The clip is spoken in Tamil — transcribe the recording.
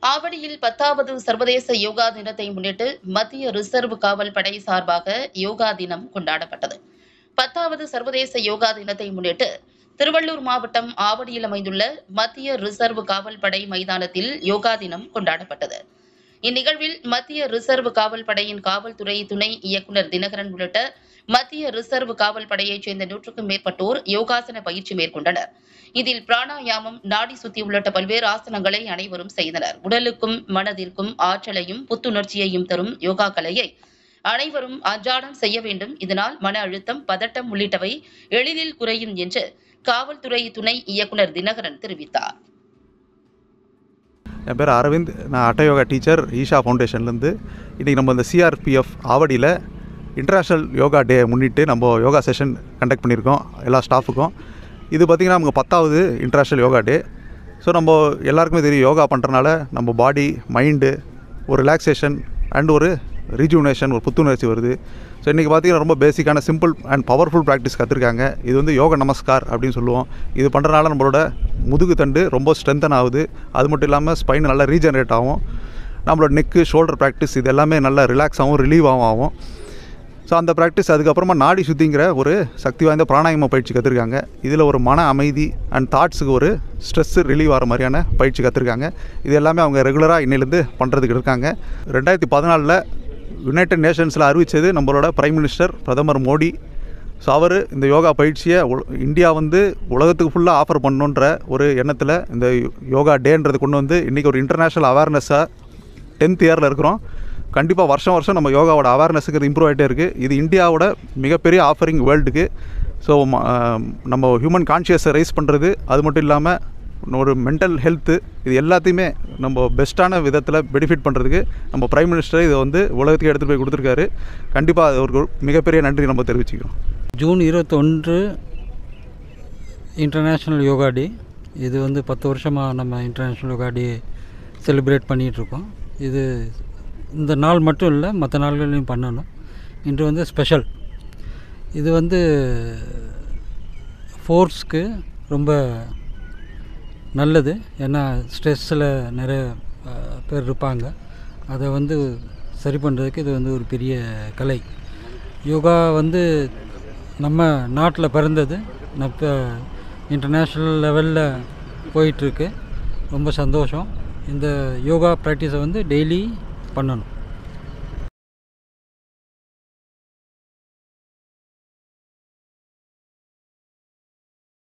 ஆவடியில் 10வது சர்வதேச யோகா தினத்தை முன்னிட்டு மத்திய ரிசர்வ் காவல் படை சார்பாக யோகா தினம் கொண்டாடப்பட்டது. 10வது சர்வதேச யோகா தினத்தை முன்னிட்டு திருவள்ளூர் மாவட்டம் ஆவடியில் அமைந்துள்ள மத்திய ரிசர்வ் காவல் படை மைதானத்தில் யோகா தினம் கொண்டாடப்பட்டது. இந்நிகழ்வில் மத்திய ரிசர்வ் காவல் படையின் காவல்துறை துணை இயக்குநர் தினகரன் உள்ளிட்ட மத்திய ரிசர்வ் காவல் படையைச் சேர்ந்த 100க்கும் மேற்பட்டோர் யோகாசன பயிற்சி மேற்கொண்டனர். இதில் பிராணாயாமம், நாடி சுத்தி உள்ளிட்ட பல்வேறு ஆசனங்களை அனைவரும் செய்தனர். உடலுக்கும் மனதிற்கும் ஆற்றலையும் புத்துணர்ச்சியையும் தரும் யோகா கலையை அனைவரும் அன்றாடம் செய்ய வேண்டும். இதனால் மன அழுத்தம், பதட்டம் உள்ளிட்டவை எளிதில் குறையும் என்று காவல்துறை துணை இயக்குநர் தினகரன் தெரிவித்தார். என் பேர் அரவிந்த். நான் அட்ட யோகா டீச்சர், ஈஷா ஃபவுண்டேஷன்லேருந்து. இன்றைக்கி நம்ம இந்த சிஆர்பிஎஃப் ஆவடியில் இன்டர்நேஷ்னல் யோகா டே முன்னிட்டு நம்ம யோகா செஷன் கண்டக்ட் பண்ணியிருக்கோம் எல்லா ஸ்டாஃபுக்கும். இது பார்த்திங்கன்னா நமக்கு 10வது இன்டர்நேஷ்னல் யோகா டே. ஸோ நம்ம எல்லாருக்குமே தெரியும், யோகா பண்ணுறனால நம்ம பாடி, மைண்டு ஒரு ரிலாக்ஸேஷன் அண்ட் ஒரு ரீஜுவனேஷன், ஒரு புத்துணர்ச்சி வருது. ஸோ இன்றைக்கி பார்த்திங்கன்னா ரொம்ப பேசிக்கான சிம்பிள் அண்ட் பவர்ஃபுல் ப்ராக்டிஸ் கற்றுருக்காங்க. இது வந்து யோக நமஸ்கார் அப்படின்னு சொல்லுவோம். இது பண்ணுறனால நம்மளோட முதுகு தண்டு ரொம்ப ஸ்ட்ரென்தன் ஆகுது. அது மட்டும் இல்லாமல் ஸ்பைன் நல்லா ரீஜெனரேட் ஆகும். நம்மளோட நெக்கு, ஷோல்டர் ப்ராக்டிஸ் இது எல்லாமே நல்லா ரிலாக்ஸ் ஆகும், ரிலீவ் ஆகும். ஸோ அந்த ப்ராக்டிஸ், அதுக்கப்புறமா நாடி சுத்திங்கிற ஒரு சக்தி வாய்ந்த பிராணாயாம பயிற்சி கற்றுருக்காங்க. இதில் ஒரு மன அமைதி அண்ட் தாட்ஸுக்கு ஒரு ஸ்ட்ரெஸ்ஸு ரிலீவ் ஆகிற மாதிரியான பயிற்சி கற்றுருக்காங்க. இது எல்லாமே அவங்க ரெகுலராக இன்னிலேருந்து பண்ணுறதுக்கு இருக்காங்க. 2014 யுனைடெட் நேஷன்ஸில் அறிவித்தது நம்மளோட பிரைம் மினிஸ்டர் பிரதமர் மோடி. ஸோ அவர் இந்த யோகா பயிற்சியை இந்தியா வந்து உலகத்துக்கு ஃபுல்லாக ஆஃபர் பண்ணணுன்ற ஒரு எண்ணத்தில் இந்த யோகா டேன்றது கொண்டு வந்து இன்றைக்கி ஒரு இன்டர்நேஷ்னல் அவேர்னஸாக 10th இயரில் இருக்கிறோம். கண்டிப்பாக வருஷம் வருஷம் நம்ம யோகாவோட அவேர்னஸுக்கு இம்ப்ரூவ் ஆகிட்டே இருக்குது. இது இந்தியாவோட மிகப்பெரிய ஆஃபரிங் வேர்ல்டுக்கு. ஸோ நம்ம ஹியூமன் கான்ஷியஸை ரைஸ் பண்ணுறது, அது மட்டும் இல்லாமல் ஒரு மென்டல் ஹெல்த்து, இது எல்லாத்தையுமே நம்ம பெஸ்ட்டான விதத்தில் பெனிஃபிட் பண்ணுறதுக்கு நம்ம பிரைம் மினிஸ்டர் இதை வந்து உலகத்துக்கு எடுத்துகிட்டு போய் கொடுத்துருக்காரு. கண்டிப்பாக அது ஒரு மிகப்பெரிய நன்றி நம்ம தெரிவிச்சுக்கிறோம். June 21 international yoga day. இது வந்து 10 வருஷமாக நம்ம இன்டர்நேஷ்னல் யோகா டே செலிப்ரேட் பண்ணிகிட்ருக்கோம். இது இந்த நாள் மட்டும் இல்லை, மற்ற நாள்களையும் பண்ணணும். இன்று வந்து ஸ்பெஷல். இது வந்து ஃபோர்ஸ்க்கு ரொம்ப நல்லது. ஏன்னா ஸ்ட்ரெஸ்ஸில் நிறைய பேர் இருப்பாங்க. அதை வந்து சரி பண்ணுறதுக்கு இது வந்து ஒரு பெரிய கலை. யோகா வந்து நம்ம நாட்டில் பிறந்தது, இப்போ இன்டர்நேஷ்னல் லெவலில் போயிட்டுருக்கு. ரொம்ப சந்தோஷம். இந்த யோகா ப்ராக்டிஸை வந்து டெய்லி பண்ணணும்.